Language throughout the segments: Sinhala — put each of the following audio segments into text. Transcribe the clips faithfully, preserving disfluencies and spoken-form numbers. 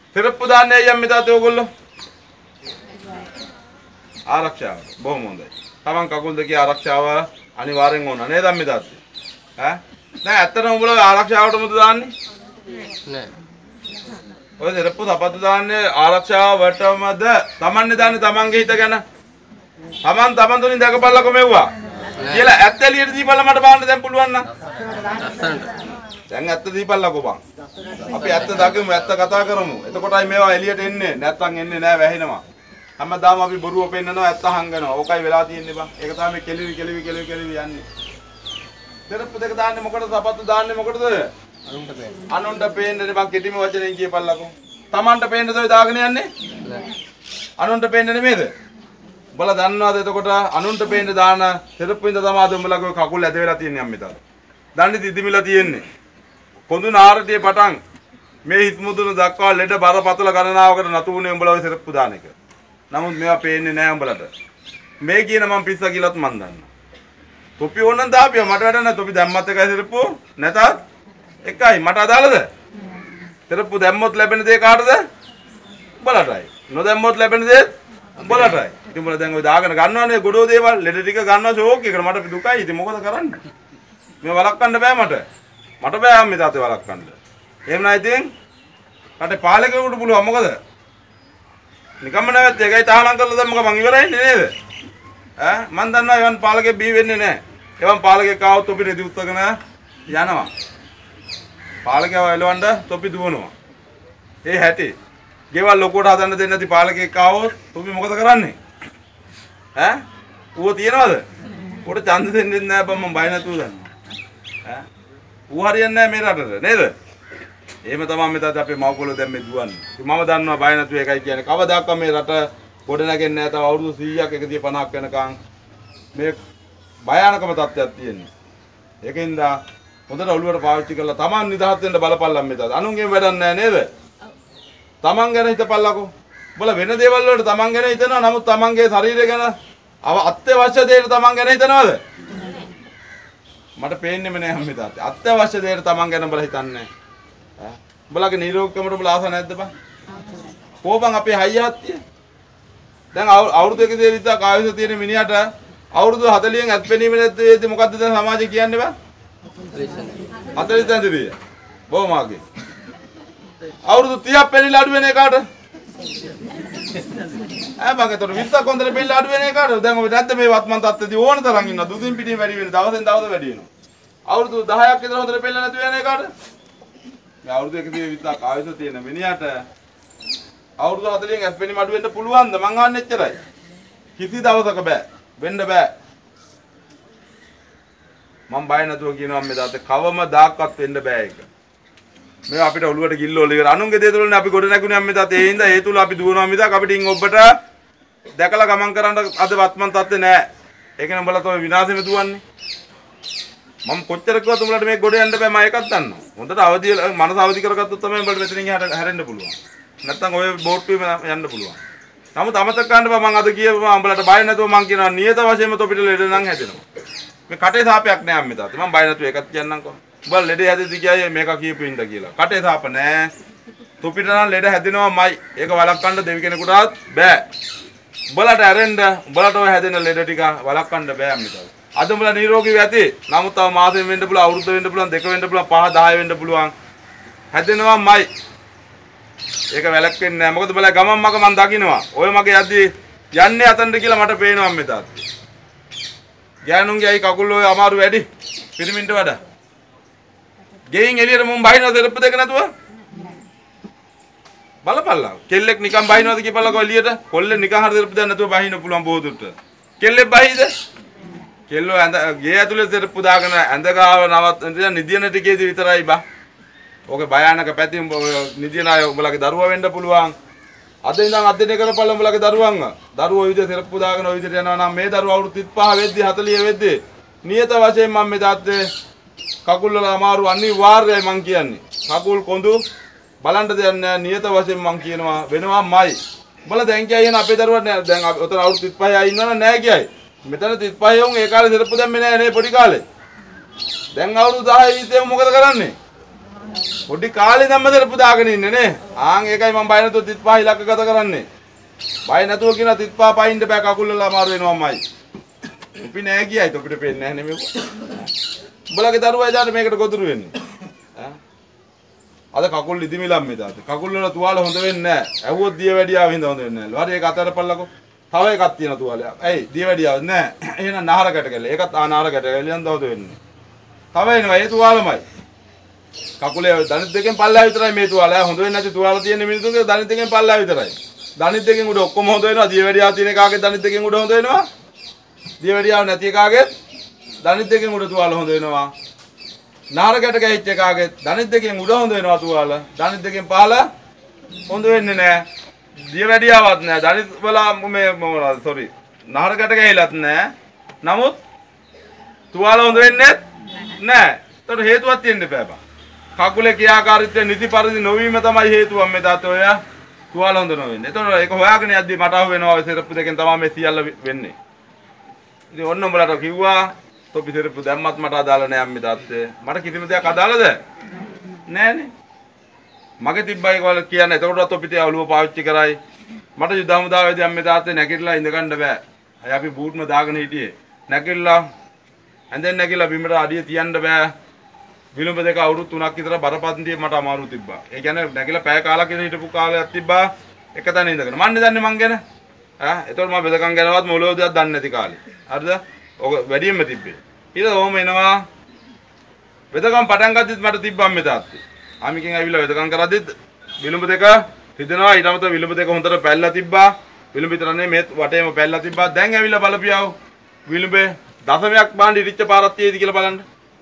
සිරප්පු දාන්නේ යම් මෙතාතේ ඕගොල්ලෝ. ආරක්ෂාව. බොහොම හොඳයි. තමන් කකුල් දෙකේ ආරක්ෂාව අනිවාර්යෙන් ඕන නේද මෙතාතේ? ඈ? නෑ ඇත්තටම උඹලා ආරක්ෂාවටමද දාන්නේ? නෑ. ඔය සිරප්පු සපත්තු දාන්නේ ආරක්ෂාවටමද? තමන්නේ දාන්නේ තමන්ගේ හිත ගැන. තමන් තමන් තුලින් දැකපල්ලකො මෙව්වා. කියලා ඇත්ත එළියට දීපල්ලා මට බලන්න දැන් පුළුවන් නම්. දැන් ඇත්ත දීපල්ලාකෝ බං. අපි ඇත්ත දකිමු ඇත්ත කතා කරමු. එතකොටයි මේවා එළියට එන්නේ. නැත්තම් එන්නේ නෑ වැහෙනවා. හැමදාම අපි බොරුව පෙන්නනවා ඇත්ත හංගනවා. ඕකයි වෙලා තියෙන්නේ බං. ඒක තමයි කෙලිවි කෙලිවි කෙලිවි කෙලිවි යන්නේ. දෙරප්පු දෙක දාන්නේ මොකටද? සපත්තු දාන්නේ මොකටද? අනුන්ට පේන්න. අනුන්ට පේන්නනේ බං කෙටිම වචනෙන් කියපල්ලාකෝ. Tamanට පේන්නද ඔය දාගෙන යන්නේ? නෑ. අනුන්ට පේන්න නෙමෙයිද? උඹලා දන්නවද එතකොට අනුන්ට පේන්න දාන දෙරප්පුින්ද තමයි උඹලගේ කකුල් ඇද වෙලා තියන්නේ අම්මිතා. දන්නේ දිදිමිලා තියෙන්නේ. පොඳු නාරටියේ පටන් මේ හිත මුදුන දක්වා ලෙඩ බරපතල ගණනාවකට නතු වුණේ උඹලා ඔය සිරප්පු දාන එක. නමුත් මේවා පේන්නේ නැහැ උඹලට. මේ කියන මම පිස්සා කියලාත් මන් දන්නවා. තොපි ඕනනම් දාපිය මට වැඩ නැහැ. තොපි දැම්මත් එකයි සිරප්පු නැතත් එකයි. මට අදාළද? සිරප්පු දැම්මොත් ලැබෙන දේ කාටද? උඹලටයි. නොදැම්මොත් ලැබෙන දේ උඹලටයි. ඉතින් උඹලා දැන් ඔය දාගෙන ගන්නවනේ ගොඩෝ දේවල් ලෙඩ ටික ගන්නවා ෂෝක් එකට මට දුකයි. ඉතින් මොකද කරන්නේ? මේ වලක්වන්න බෑ මට. මට බෑ අම්මේ තාත්තේ වලක්වන්න. එහෙම නැයි ඉතින් රටේ පාලකයෙකුට පුළුවන් මොකද? නිකම්ම නැවැත් ඒකයි තහනම් කරලා දැම්මක මං ඉවරයි නේද? ඈ මං දන්නවා එවන් පාලකෙක් බී වෙන්නේ නැහැ. එවන් පාලකෙක් ආවොත් තොපි රෙදි උස්සගෙන යනවා. පාලකයව එලවන්න තොපි දුවනවා. ඒ හැටි. ගෙවල් ලොකුවට හදන්න දෙන්නේ නැති පාලකෙක් ආවොත් තොපි මොකද කරන්නේ? ඈ ඌව තියනවද? උඩ ඡන්ද දෙන්නේ නැහැ බං මං බය නැතුව දන්නවා. ඈ ඌ හරියන්නේ නැහැ මේ රටට නේද? එහෙම තමයි මෙතන අපේ මව්කොල්ලෝ දැන් මේ දුවන්නේ. ඉතින් මම දන්නවා බය නැතුව එකයි කියන්නේ. කවදාකවත් මේ රට ගොඩ නැගෙන්නේ නැහැ. තව අවුරුදු සීයක් එකසිය පනහක් වෙනකන් මේ භයානකම තත්ත්වයක් තියෙනවා. ඒකින්ද හොඳට ඔළුවට පාවිච්චි කරලා Taman නිදහස් වෙන්න බලපල්ලම් මෙතන. අනුන්ගෙන් වැඩක් නැහැ නේද? Taman ගැන හිතපල්ලකෝ. උඹලා වෙන දේවල් වලට Taman ගැන හිතනවා. නමුත් Tamanගේ ශරීරය ගැන අත්‍යවශ්‍ය දේට Taman ගැන හිතනවද? මට පේන්නේම නෑ අම්මේ තාත්තේ. අත්‍යවශ්‍ය දේට Taman ගැන උඹලා හිතන්නේ නෑ. ඈ උඹලගේ නිරෝගකමට උඹලා ආස නැද්ද බං? කොහොමන් අපේ හයියහත්තිය? දැන් අවුරුදු එකකදී විතර ආයුෂ තියෙන මිනිහට අවුරුදු හතළිහෙන් ඇත්පෙනීම නැද්ද මොකද්ද දැන් සමාජය කියන්නේ බං? හතළිස් දැන්දදී. බොමාගේ. අවුරුදු තිහක් පෙනිලා අඩු වෙන එකට ඈ මගතොර විස්සක් හොඳට පෙනිලා අඩු වෙන එකට දැන් ඔබ නැද්ද මේ වත්මන් තත්ත්වදී ඕන තරම් ඉන්නවා දුදින් පිටින් වැඩි වෙන දවසෙන් දවස වැඩි වෙනවා අවුරුදු දහයක් විතර හොඳට පෙනිලා නැති වෙන එකට මේ අවුරුදු එකකදී විස්සක් ආයුෂ තියෙන මිනිහට අවුරුදු හතළිහෙන් ඇත්පෙනීම අඩු වෙන්න පුළුවන්ද මං අහන්නේ එච්චරයි කිසි දවසක බෑ වෙන්න බෑ මම බය නැතුව කියනවා මේ තාත්තේ කවමදාක්වත් වෙන්න බෑ ඒක මේ අපිට ඔළුවට ගිල්ලෝල ඉවර අනුන්ගේ දේ තුලනේ අපි ගොඩ නැගුණේ අම්මේ තාත්තේ ඒ හින්දා ඒ තුල අපි දුවනවා මිසක් අපිට ඉන් ඔබට දැකලා ගමන් කරන්න අද වත්මන් තත්ත්වේ නෑ ඒකනේ උඹලා තමයි විනාශෙම දුවන්නේ මම කොච්චර කිව්වත් උඹලට මේ ගොඩ යන්න බෑ මම ඒකත් දන්නවා හොඳට අවදි මනස අවදි කරගත්තොත් තමයි උඹලට මෙතනින් එහාට හැරෙන්න පුළුවන් නැත්තම් ඔය බෝට්ටුවේම යන්න පුළුවන් නමුත් අමතක කරන්න බෑ මම අද කියපුවා උඹලට බය නැතුව මම කියනවා නියත වශයෙන්ම තොපිට ලෙඩ නම් හැදෙනවා මේ කටේ සාපයක් නෑ අම්මේ තාත්තේ මම බය නැතුව ඒකත් කියන්නම්කෝ උඹලා ලෙඩ හැදෙද්දි කියයි මේක කියපු ඉඳ කියලා කටේ සාප නෑ තොපිට නම් ලෙඩ හැදෙනවාමයි ඒක වළක්වන්න දෙවි කෙනෙකුටවත් බෑ උඹලට ඇරෙන්න උඹලට ඔය හැදෙන ලෙඩ ටික වළක්වන්න බෑ අම්මේ තාත්තේ අද උඹලා නිරෝගී ඇති නමුත් තව මාසෙම වෙන්න පුළුවන් අවුරුද්ද වෙන්න පුළුවන් දෙක වෙන්න පුළුවන් පහ දහය වෙන්න පුළුවන් හැදෙනවාමයි ඒක වැළක්වෙන්නේ නෑ මොකද උඹලා ගමන් මග මන් දකින්නවා ඔය මගේ යද්දි යන්නේ අතනට කියලා මට පේනවා අම්මේ තාත්තේ ගෑනුන්ගේ අයි කකුල් ඔය අමාරු වැඩි පිරිමින්ට වඩා ගෙයින් එළියට මුන් බහිනවද දෙරප්පු දෙක නැතුව බලපල්ලා කෙල්ලෙක් නිකන් බහිනවද කියපල්ලා එළියට කොල්ලේ නිකන් හරි දෙරප්පු දෙක නැතුව බහින්න පුළුවන් බෝදුට කෙල්ලෙක් බහිද කෙල්ලෝ ඇඳ ගේ ඇතුලේ දෙරප්පු දාගෙන ඇඳ ගාව නවත් නිදියන ටිකේදී විතරයි බා ඕකේ භයානක පැති නිදියන අය උඹලගේ දරුවා වෙන්න පුළුවන් අද ඉඳන් අධ්‍යයනය කරපල්ලා උඹලගේ දරුවන්ව දරුවෝ ඔය විදිහට දෙරප්පු දාගෙන ඔය විදිහට යනවා නම් මේ දරුවා අවුරුදු තිස් පහ වෙද්දි හතළිහ වෙද්දි නියත වශයෙන් මම මේ තාත්තේ කකුල් වල අමාරු අනිවාර්යයි මං කියන්නේ. කකුල් කොඳු බලන්න දෙයක් නෑ නියත වශයෙන් මං කියනවා වෙනවාමයි. උඹලා දැන් කියයි එන අපේ දරුවා නෑ දැන් ඔතන අවුරුදු තිස් පහයි ඉන්නවනේ නෑ කියයි. මෙතන තිස් පහේ උන් ඒ කාලේ දෙරප්පු දැම්මේ නෑ නේ පොඩි කාලේ. දැන් අවුරුදු දහය විතර මොකද කරන්නේ? පොඩි කාලේ ධම්ම දරපු දාගෙන ඉන්නේ නේ. ආන් ඒකයි මම බය නැතුව තිත් පහ ඉලක්ක ගත කරන්නේ. බය නැතුව කියන තිත් පහ පයින්ද බෑ කකුල් වල අමාරු වෙනවමයි. අපි නෑ කියයි අපිට පේන්නේ නැහැ නේ මේක. උඹලගේ දරුවා එදාට මේකට ගොදුරු වෙන්නේ. ඈ අද කකුල් ඉදිමිලම් මේ දාත. කකුල් වල තුවාල හොඳ වෙන්නේ නැහැ. ඇහුවොත් දිය වැඩියාව හින්දා හොඳ වෙන්නේ නැහැ. හරි ඒක අතරපල්ලකෝ. තව එකක් තියෙන තුවාලයක්. ඇයි දිය වැඩියාව නැහැ. එහෙනම් නහර කැටකල. ඒකත් ආ නහර කැටකල යන් දවද වෙන්නේ. තව එනවා ඒ තුවාලමයි. කකුලේ දණිත් දෙකෙන් පල්ලෙහා විතරයි මේ තුවාල. හොඳ වෙන්නේ නැති තුවාල තියෙන මිනිතුන්ගේ දණිත් දෙකෙන් පල්ලෙහා විතරයි. දණිත් දෙකෙන් උඩ ඔක්කොම හොඳ වෙනවා. දිය වැඩියාව තියෙන කාගේ දණිත් දෙකෙන් උඩ හොඳ වෙනවා. දිය වැඩියාව නැති කාගේ දණිත් දෙකෙන් උඩ තුවාල හොඳ වෙනවා. නාර ගැට ගැහිච්ච එකාගේ දණිත් දෙකෙන් උඩ හොඳ වෙනවා තුවාල. දණිත් දෙකෙන් පහළ හොඳ වෙන්නේ නැහැ. දිය වැඩියාවක් නැහැ. දණිත් වල මේ මොනවද සෝරි. නාර ගැට ගැහිලත් නැහැ. නමුත් තුවාල හොඳ වෙන්නේ නැහැ. ඒතර හේතුවක් තියෙන්න බෑ බා. කකුලේ ක්‍රියාකාරීත්වය නිසි පරිදි නොවීම තමයි හේතුව මේ තාත ඔය තුවාල හොඳ නොවෙන්නේ. ඒතර ඒක හොයාගෙන යද්දි මට අහු වෙනවා සෙරප්පු දෙකෙන් තමයි මේ සියල්ල වෙන්නේ. ඉතින් ඔන්න උඹලට කිව්වා තොපි සෙරප්පු දැම්මත් මට අදාළ නෑ අම්මේ තාත්තේ. මට කිසිම දෙයක් අදාළද? නෑනේ. මගේ තිබ්බයි කොහොල කියන්නේ. එතකොටත් තොපි තියා ඔළුව පාවිච්චි කරයි. මට යුද හමුදාවේදී අම්මේ තාත්තේ නැගිටලා ඉඳ ගන්න බෑ. අය අපි බූට්ම දාගෙන හිටියේ. නැගිටලා ඇඳෙන් නැගිටලා බිමට අඩිය තියන්න බෑ. විලුඹ දෙක අවුරුදු තුනක් විතර බරපන්තියේ මට අමාරු තිබ්බා. ඒ කියන්නේ නැගිලා පැය කාලක් ඉඳ හිටපු කාලයක් තිබ්බා. එක තැන ඉඳගෙන. මන්නේ දන්නේ මං ගැන. ඈ එතකොට මම බෙදකම් ගැනවත් මොළොව දෙයක් දන්නේ නැති කාලේ. හරිද? ඔක වැඩියෙන්ම තිබ්බේ. ඊට ඔහොම එනවා. වෙදකම් පටන් ගත්තත් මට තිබ්බම් මේ තාත්තේ. ආමිකෙන් ඇවිල්ලා වෙදකම් කරද්දිත් විලුඹ දෙක රිදෙනවා. ඊට අමතරව විලුඹ දෙක හොඳට පැල්ලලා තිබ්බා. විලුඹ විතර නෙමෙයි මේ වටේම පැල්ලලා තිබ්බා. දැන් ඇවිල්ලා බලපියාව. විලුඹේ දශමයක් බාණ්ඩි ඉරිච්ච පාරක් තියෙයිද කියලා බලන්න.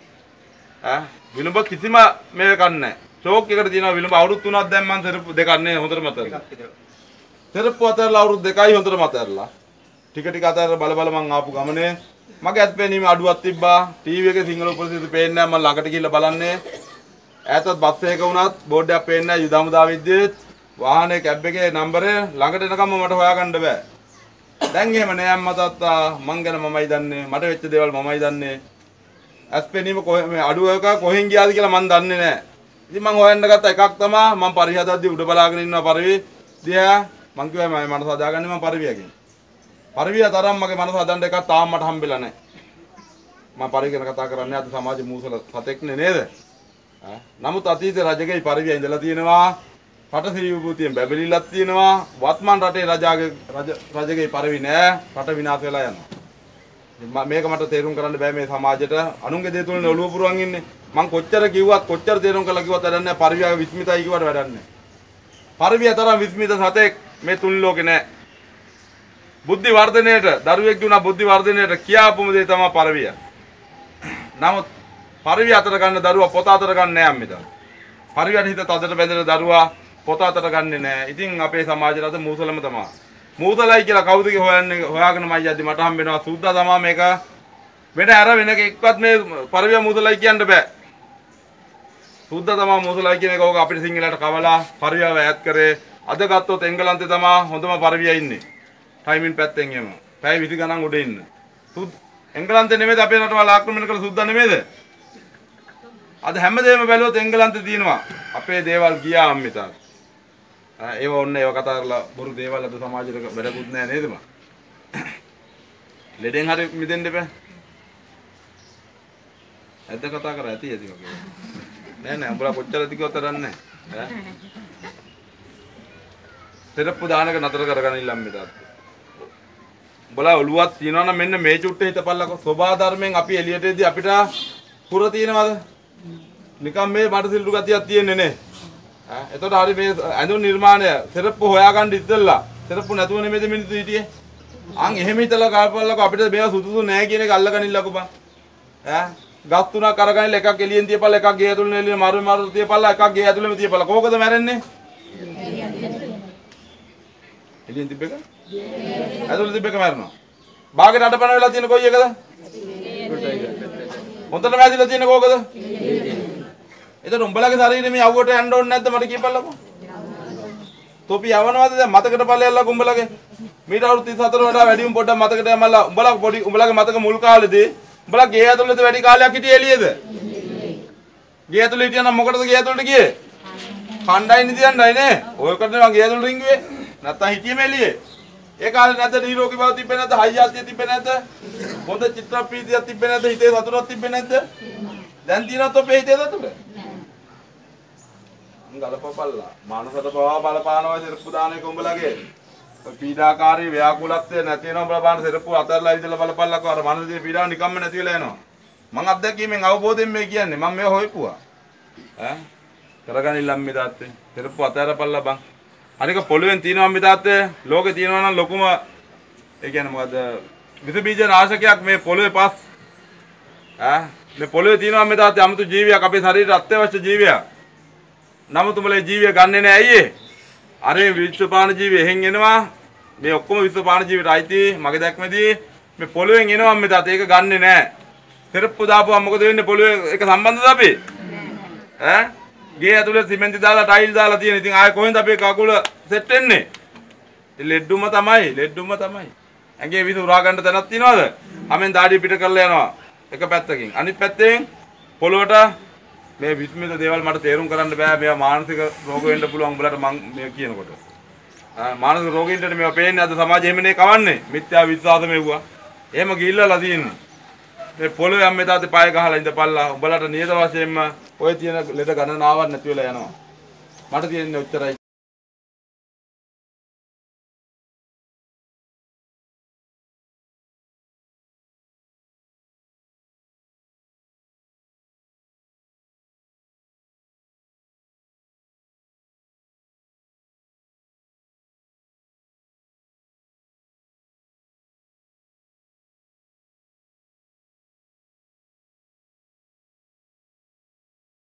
ඈ විලුඹ කිසිම මේක නැහැ. ෂෝක් එකට තියෙනවා විලුඹ අවුරුදු තුනක් දැන් මම සෙරප්පු දෙකක් නේ හොඳට මතකයි. සෙරප්පු අතරලා අවුරුදු දෙකයි හොඳට මතකලා. ටික ටික අතර බල බල මං ආපු ගමනේ මගේ ඇස් පෙනීම අඩුවක් තිබ්බා. ටීවී එකේ සිංහල උපසිරසි පේන්නේ නැහැ. මම ළඟට ගිහිල්ලා බලන්නේ. ඈතත් බස් එකක වුණත් බෝඩ් එකක් පේන්නේ නැහැ. යුදමුදා විද්‍යුත් වාහනේ කැබ් එකේ නම්බරය ළඟට එනකම් මට හොයාගන්න බෑ. දැන් එහෙම නෑ අම්මා තාත්තා. මං ගැන මමයි දන්නේ. මට වෙච්ච දේවල් මමයි දන්නේ. ඇස් පෙනීම කොහෙ මේ අඩුව එක කොහෙන් ගියාද කියලා මං දන්නේ නැහැ. ඉතින් මං හොයන්න ගත්ත එකක් තමයි මං පරිහදද්දී උඩ බලාගෙන ඉන්නවා පරිවි දිහා මං කිව්වා මම මනස හදාගන්නේ මං පරිවියකින්. පරිවිය තරම් මගේ මනස හදන්න එකක් තාම මට හම්බෙලා නැහැ. මම පරිවිය ගැන කතා කරන්නේ අද සමාජ මූසල සතෙක්නේ නේද? ඈ නමුත් අතීතේ රජකේ පරිවිය ඉඳලා තියෙනවා. රට සිරි විභූතියෙන් බැබලිලක් තියෙනවා. වත්මන් රටේ රජාගේ රජ රජකේ පරිවි නෑ. රට විනාශ වෙලා යනවා. මේක මට තේරුම් කරන්න බෑ මේ සමාජයට අනුන්ගේ දේ තුලින් ඔළුව පුරවන් ඉන්නේ මං කොච්චර කිව්වත් කොච්චර තේරුම් කරලා කිව්වත් වැඩක් නැහැ පරිවිය විස්මිතයි කිව්වට වැඩක් නැහැ පරිවිය තරම් විස්මිත සතෙක් මේ තුන් ලෝකේ නැහැ බුද්ධි වර්ධනයේට දරුවෙක් දුනා බුද්ධි වර්ධනයේට කියාපුම දේ තමයි පරිවිය නමුත් පරිවිය අතර ගන්න දරුවා පොත අතර ගන්න නැහැ අම්මිතා පරිවියට හිත තදට බැඳෙන දරුවා පොත අතර ගන්නෙ නැහැ ඉතින් අපේ සමාජයට අද මූසලම තමයි මූසලයි කියලා කවුද කිය හොයන්නේ හොයාගෙන මම යද්දි මට හම්බ වෙනවා සුද්දා තමයි මේක වෙන අර වෙන එකක්වත් මේ පරිවිය මූසලයි කියන්න බෑ සුද්දා තමයි මූසලයි කියන එක ඕක අපිට සිංහලට කවලා පරිවියව ඈත් කරේ අද ගත්තොත් එංගලන්තේ තමයි හොඳම පරිවිය ඉන්නේ ටයිමින් පැත්තෙන් එම පැය විසි ගණන් උඩ ඉන්න සුද් එංගලන්තේ නෙමෙයිද අපේ රටවල් ආක්‍රමණය කළ සුද්දා නෙමෙයිද අද හැමදේම බැලුවොත් එංගලන්තේ තියෙනවා අපේ දේවල් ගියා අම්මිතා ඒව ඔන්න ඒව කතා කරලා බොරු දේවල් අද සමාජයට වැඩකුත් නැහැ නේද මා ලෙඩෙන් හරි මිදෙන්න බෑ ඇද්ද කතා කරා ඇති ඇති වගේ නෑ නෑ උඹලා කොච්චර දිගට කරන්නේ ඈ තෙරප්පු දානක නතර කරගන්න ඉල්ලම් මේ තාත්තා උඹලා ඔළුවක් තියනවා නම් මෙන්න මේ චුට්ටේ හිතපල්ලකෝ සෝභා ධර්මයෙන් අපි එළියට එද්දි අපිට පුර තියනවද නිකම් මේ බඩ සිල්ලු ගතියක් තියෙන්නේ නේ ඈ එතකොට හරි මේ ඇඳුම් නිර්මාණය තෙරප්පු හොයාගන්න ඉස්සෙල්ලා තෙරප්පු නැතුව නෙමෙයිද මිනිස්සු හිටියේ අන් එහෙම හිතලා කාපල්ලකෝ අපිට මේවා සුදුසු නෑ කියන එක අල්ලගනින්නකෝ බං ඈ ගස් තුනක් අරගෙන එකක් එළියෙන් තියපල්ලා එකක් ගේ ඇතුළේ එළියෙන් මාරු මාරු තියපල්ලා එකක් ගේ ඇතුළේම තියපල්ලා කොහොකද මැරෙන්නේ එළියෙන් තිබ්බ එක ඇතුළේ තිබ්බ එක මැරෙනවා බාගෙට අඩපණ වෙලා තියෙන කොයි එකද හොඳටම ඇදිලා තියෙන කොහොකද එතකොට උඹලගේ ශරීරෙ මේ අවුවට යන්න ඕනේ නැද්ද මට කියපල්ලකෝ තොපි යවනවාද දැන් මතකට පල්ලෙල්ලා උඹලගේ මීට අවුරුදු තිස් හතර වඩා වැඩිම පොඩ්ඩක් මතකට යමලා උඹලා පොඩි උඹලගේ මතක මුල් කාලේදී උඹලා ගේ ඇතුළේද වැඩි කාලයක් හිටියේ එළියේද ගේ ඇතුළේ හිටියනම් මොකටද ගේ ඇතුළට ගියේ? කණ්ඩායම් නිදියන්නයි නේ. ඔයකට මම ගේ ඇතුළට රින්ගුවේ. නැත්තම් හිටියේ මෙලියේ. ඒ කාලේ නැද්ද නිරෝගී බව තිබ්බේ නැද්ද? හයියාසිය තිබ්බේ නැද්ද? හොඳ චිත්‍ර ප්‍රීතියක් තිබ්බේ නැද්ද? හිතේ සතුටක් තිබ්බේ නැද්ද? දැන් තියෙනවද ඔබේ හිතේ සතුට? ගලපපල්ලා. මානසට පවා බලපානවා සිරප්පු දාන එක උඹලගේ. පීඩාකාරී ව්‍යාකූලත්වය නැති වෙනවා බලපාන සිරප්පු අතරලා ඉඳලා බලපල්ලා අර මනසේ පීඩාව නිකම්ම නැති වෙලා යනවා. මං අත්දැකීමෙන් අවබෝධයෙන් මේ කියන්නේ. මම මේ හොයපුවා. ඈ කරගනින්න මේ තාත්තේ. සිරප්පු අතරපල්ලා බං. අනික පොළවෙන් තියෙනවා මේ තාත්තේ. ලෝකේ තියෙනවා නම් ලොකුම ඒ කියන්නේ මොකද විස බීජ නාශකයක් මේ පොළවේ පස්. ඈ මේ පොළවේ තියෙනවා මේ තාත්තේ 아무තු ජීවියක් අපේ ශරීරයට අත්‍යවශ්‍ය ජීවියක්. නමුත් උඹලේ ජීවිය ගන්නෙ නෑ අයියේ. අර මේ විශ්වපාන ජීවිය එහෙන් එනවා. මේ ඔක්කොම විශ්වපාන ජීවියට අයිති මගේ දැක්මේදී මේ පොළවෙන් එනවා මේ තාත්තේ ඒක ගන්නෙ නෑ. සිරප්පු දාපුවා මොකද වෙන්නේ පොළවේ එක සම්බන්ධද අපි? ඈ ගේ ඇතුලේ සිමෙන්ති දාලා ටයිල් දාලා තියෙන. ඉතින් ආයේ කොහෙන්ද අපේ කකුල සෙට් වෙන්නේ? ඉතින් ලෙඩ්ඩුම තමයි ලෙඩ්ඩුම තමයි. ඇඟේ විස උරා ගන්න තැනක් තියනවද? අමෙන් දාඩිය පිට කරලා යනවා. එක පැත්තකින්. අනිත් පැත්තෙන් පොළොවට මේ විස්මිත දේවල් මට තේරුම් කරන්න බෑ. මේවා මානසික රෝග වෙන්න පුළුවන් උඹලට මං මේ කියනකොට. ආ මානසික රෝගීන්ට මේවා පේන්නේ අද සමාජයේ හැමනේ කවන්නේ. මිත්‍යා විශ්වාස මෙව්වා. එහෙම ගිහිල්ලාලා තියෙන්නේ. මේ පොළොවේ අම්මේ තාත්තේ පය ගහලා ඉඳපල්ලා. උඹලට නියත වශයෙන්ම ඔය තියෙන ලෙඩ ගණනාවක් නැති වෙලා යනවා. මට තියෙන්නේ ඔච්චරයි.